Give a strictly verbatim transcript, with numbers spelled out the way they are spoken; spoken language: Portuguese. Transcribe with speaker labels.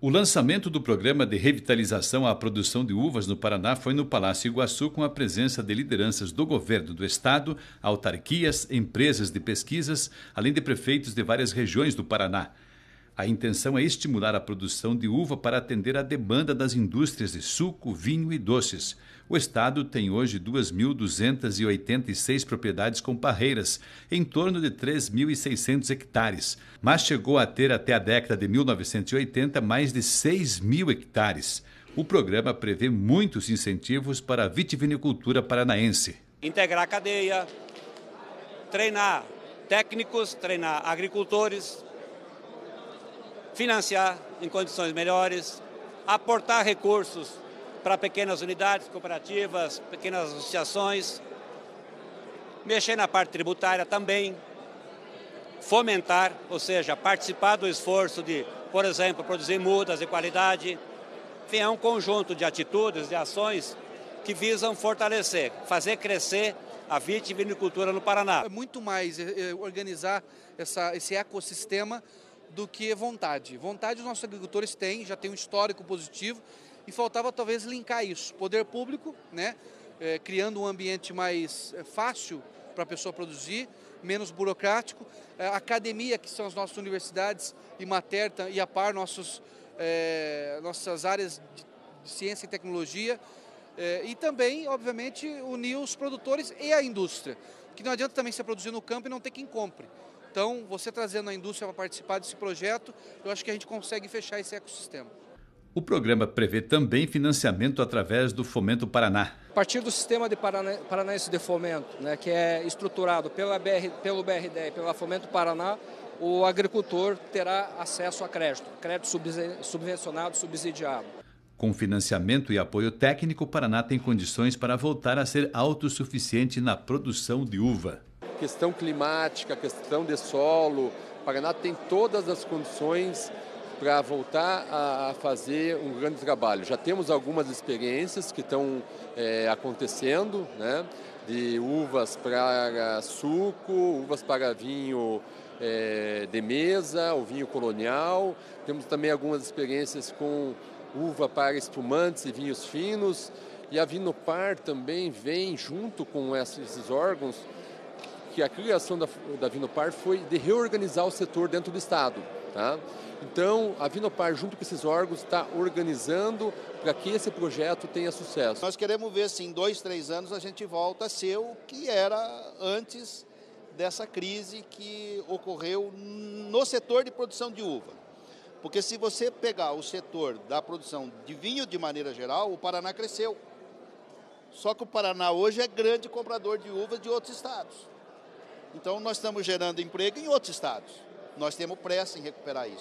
Speaker 1: O lançamento do programa de revitalização à produção de uvas no Paraná foi no Palácio Iguaçu, com a presença de lideranças do governo do estado, autarquias, empresas de pesquisas, além de prefeitos de várias regiões do Paraná. A intenção é estimular a produção de uva para atender à demanda das indústrias de suco, vinho e doces. O estado tem hoje duas mil duzentas e oitenta e seis propriedades com parreiras, em torno de três mil e seiscentos hectares, mas chegou a ter até a década de mil novecentos e oitenta mais de seis mil hectares. O programa prevê muitos incentivos para a vitivinicultura paranaense.
Speaker 2: Integrar a cadeia, treinar técnicos, treinar agricultores, financiar em condições melhores, aportar recursos para pequenas unidades cooperativas, pequenas associações, mexer na parte tributária também, fomentar, ou seja, participar do esforço de, por exemplo, produzir mudas de qualidade. Enfim, é um conjunto de atitudes, de ações que visam fortalecer, fazer crescer a vitivinicultura no Paraná.
Speaker 3: É muito mais é, organizar essa, esse ecossistema do que vontade. Vontade os nossos agricultores têm, já tem um histórico positivo e faltava talvez linkar isso. Poder público, né, é, criando um ambiente mais é, fácil para a pessoa produzir, menos burocrático. É, academia, que são as nossas universidades, e Mater e a par nossos, é, nossas áreas de, de ciência e tecnologia. É, e também, obviamente, unir os produtores e a indústria. Que não adianta também você produzir no campo e não ter quem compre. Então, você trazendo a indústria para participar desse projeto, eu acho que a gente consegue fechar esse ecossistema.
Speaker 1: O programa prevê também financiamento através do Fomento Paraná.
Speaker 4: A partir do sistema de Paraná, Paranaense de Fomento, né, que é estruturado pela B R, pelo B R D e pela Fomento Paraná, o agricultor terá acesso a crédito, crédito subvencionado, subsidiado.
Speaker 1: Com financiamento e apoio técnico, o Paraná tem condições para voltar a ser autossuficiente na produção de uva.
Speaker 5: Questão climática, questão de solo, o Paraná tem todas as condições para voltar a fazer um grande trabalho. Já temos algumas experiências que estão é, acontecendo, né, de uvas para suco, uvas para vinho é, de mesa, o vinho colonial. Temos também algumas experiências com uva para espumantes e vinhos finos. E a Vinopar também vem junto com esses órgãos, que a criação da, da Vinopar foi de reorganizar o setor dentro do Estado. Tá? Então, a Vinopar, junto com esses órgãos, está organizando para que esse projeto tenha sucesso.
Speaker 6: Nós queremos ver se em dois, três anos a gente volta a ser o que era antes dessa crise que ocorreu no setor de produção de uva. Porque se você pegar o setor da produção de vinho de maneira geral, o Paraná cresceu. Só que o Paraná hoje é grande comprador de uvas de outros estados. Então, nós estamos gerando emprego em outros estados. Nós temos pressa em recuperar isso.